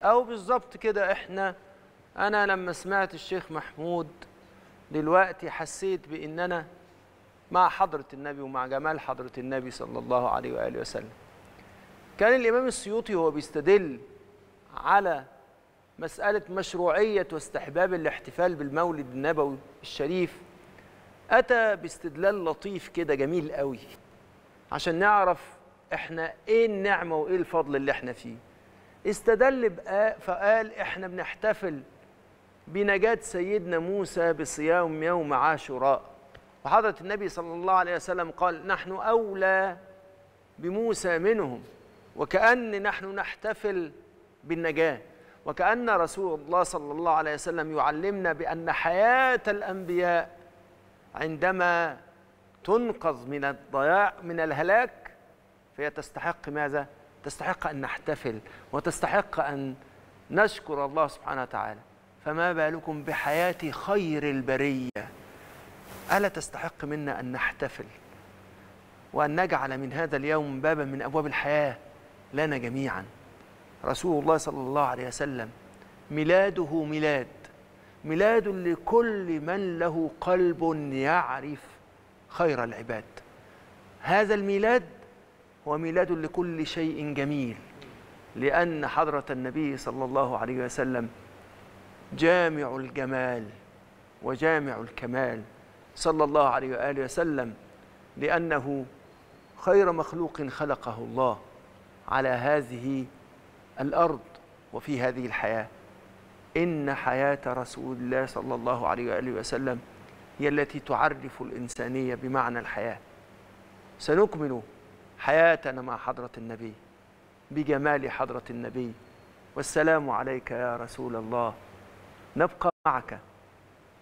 أو بالظبط كده أنا لما سمعت الشيخ محمود دلوقتي حسيت بإن أنا مع حضرة النبي ومع جمال حضرة النبي صلى الله عليه وآله وسلم. كان الإمام السيوطي هو بيستدل على مسألة مشروعية واستحباب الاحتفال بالمولد النبوي الشريف، أتى باستدلال لطيف كده جميل قوي عشان نعرف إحنا إيه النعمة وإيه الفضل اللي إحنا فيه. استدل فقال إحنا بنحتفل بنجاة سيدنا موسى بصيام يوم عاشوراء، وحضرة النبي صلى الله عليه وسلم قال نحن أولى بموسى منهم، وكأن نحن نحتفل بالنجاة، وكأن رسول الله صلى الله عليه وسلم يعلمنا بأن حياة الأنبياء عندما تنقذ من الضياع من الهلاك فهي تستحق ماذا؟ تستحق أن نحتفل وتستحق أن نشكر الله سبحانه وتعالى. فما بالكم بحياة خير البرية؟ ألا تستحق منا أن نحتفل وأن نجعل من هذا اليوم بابا من أبواب الحياة لنا جميعا. رسول الله صلى الله عليه وسلم ميلاده ميلاد لكل من له قلب يعرف خير العباد. هذا الميلاد هو ميلاد لكل شيء جميل، لأن حضرة النبي صلى الله عليه وسلم جامع الجمال وجامع الكمال صلى الله عليه وآله وسلم، لأنه خير مخلوق خلقه الله على هذه الأرض وفي هذه الحياة. إن حياة رسول الله صلى الله عليه وآله وسلم هي التي تعرف الإنسانية بمعنى الحياة. سنكمل حياتنا مع حضرة النبي بجمال حضرة النبي. والسلام عليك يا رسول الله. نبقى معك